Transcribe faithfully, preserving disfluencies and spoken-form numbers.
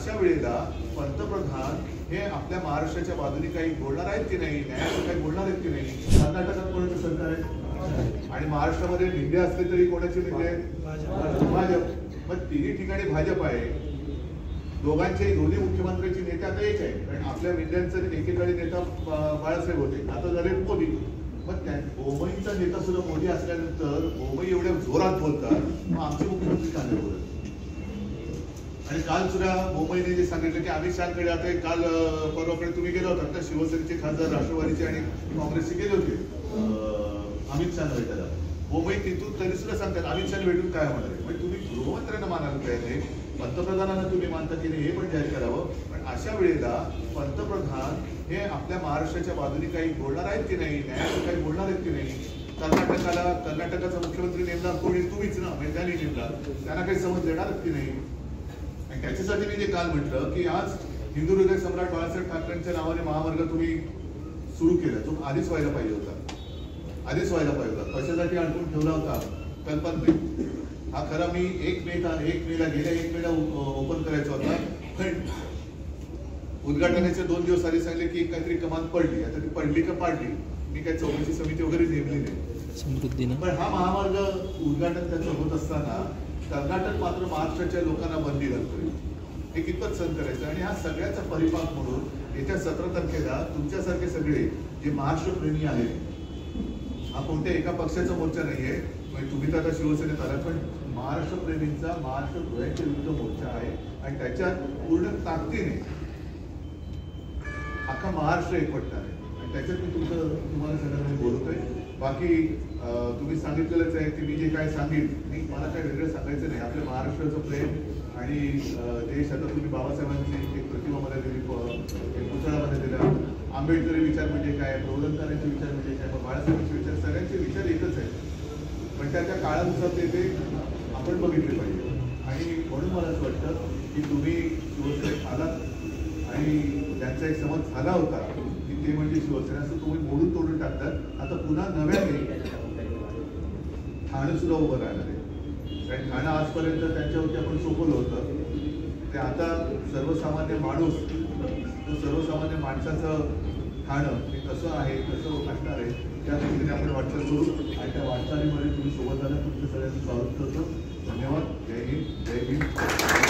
अशा वेळेला पंतप्रधान हे आपल्या महाराष्ट्राच्या बाजूने काही बोलणार आहेत की नाही, न्यायालयात काही बोलणार आहेत की नाही. कर्नाटकात कोणाचं सरकार आहे आणि महाराष्ट्रामध्ये मिंडे असले तरी कोणाचे मिंडे आहेत? भाजप. मग तिन्ही ठिकाणी भाजप आहे. दोघांचे दोन्ही मुख्यमंत्र्यांची नेते आता एक आहे, कारण आपल्या मिंड्यांचं एकेकाळी नेता बाळासाहेब होते, आता झाले मोदी. मग त्या बोमईचा नेता सुद्धा मोदी असल्यानंतर बोमई एवढ्या जोरात बोलतात, मग आमचे मुख्यमंत्री का नाही बोलत? आणि काल सुद्धा मुंबईने जे सांगितलं की अमित शहाकडे आता काल परवाकडे तुम्ही गेला होता ना, शिवसेनेचे खासदार राष्ट्रवादीचे आणि काँग्रेसचे गेले होते अमित शहा भेटायला. मुंबई तिथून तरी सुद्धा सांगतात अमित शहा भेटून काय होणार आहे. म्हणजे तुम्ही गृहमंत्र्यांना मानायला तयार नाही, पंतप्रधानांना तुम्ही मानता की नाही हे पण जाहीर करावं. पण अशा वेळेला पंतप्रधान हे आपल्या महाराष्ट्राच्या बाजूने काही बोलणार आहेत की नाही, न्यायालयात काही बोलणार आहेत की नाही. कर्नाटकाला कर्नाटकाचा मुख्यमंत्री नेमला कोणी? तुम्हीच ना, म्हणजे त्यांनी नेमला. त्यांना काही समज देणार की नाही. आणि त्याच्यासाठी मी जे काल म्हटलं की आज हिंदू हृदय सम्राट बाळासाहेब ठाकरेंच्या नावाने महामार्ग तुम्ही सुरू केला, तो आधीच व्हायला पाहिजे होता, आधीच व्हायला पाहिजे होता. पैशासाठी अडकून ठेवला होता कल्पना. हा खरा मी एक मे एक मेला गेल्या एक मेला ओपन करायचा होता, पण उद्घाटनाचे दोन दिवस आधी सांगले की काहीतरी कमान पडली. आता ती पडली का पाडली, मी काही चौकशी समिती वगैरे नेमली नाही. पण हा महामार्ग उद्घाटन त्याचं होत असताना कर्नाटक मात्र महाराष्ट्राच्या लोकांना बंदी घालतोय. हे कितपत सहन करायचं? आणि हा सगळ्याचा परिपाक म्हणून येत्या सतरा तारखेला तुमच्यासारखे सगळे जे महाराष्ट्रप्रेमी आहेत, हा कोणत्या एका पक्षाचा मोर्चा नाहीये, म्हणजे तुम्ही तर आता शिवसेनेत आलात, पण महाराष्ट्रप्रेमींचा महाराष्ट्र ध्वजाच्या विरुद्ध मोर्चा आहे. आणि त्याच्यात पूर्ण ताकदीने अख्खा महाराष्ट्र एकवटणार आहे. आणि त्याच्यात मी तुमचं तुम्हाला सगळ्यांना बोलतोय. बाकी तुम्ही सांगितलेलंच आहे की मी जे काय सांगेन, मी मला काय वेगळं सांगायचं नाही. आपल्या महाराष्ट्राचं प्रेम आणि देश, आता तुम्ही बाबासाहेबांची एक प्रतिमा मला दिली, एक पुतळामध्ये दिला. आंबेडकरी विचार म्हणजे काय, प्रबोधनकारांचे विचार म्हणजे काय, बाळासाहेबांचे विचार, सगळ्यांचे विचार एकच आहेत, पण त्याच्या काळानुसार ते ते आपण बघितले पाहिजे. आणि म्हणून मला असं वाटतं की तुम्ही शिवसेनेत आलात आणि त्यांचा एक समज झाला होता की ते म्हणजे शिवसेना, असं तुम्ही मोडून तोडून टाकतात. आता पुन्हा नव्याने ठाणं सुद्धा उभं राहणार आहे. कारण ठाणं आजपर्यंत त्यांच्यावरती आपण सोपवलं होतं, ते आता सर्वसामान्य माणूस, सर्वसामान्य माणसाचं ठाणं हे कसं आहे, कसं असणार आहे, त्या दृष्टीने आपण वाटचाल करू. आणि त्या वाटचालीमध्ये तुम्ही सोबत आला, तुमचं सगळ्यांचं स्वागत करतो. धन्यवाद. जय हिंद. जय हिंद.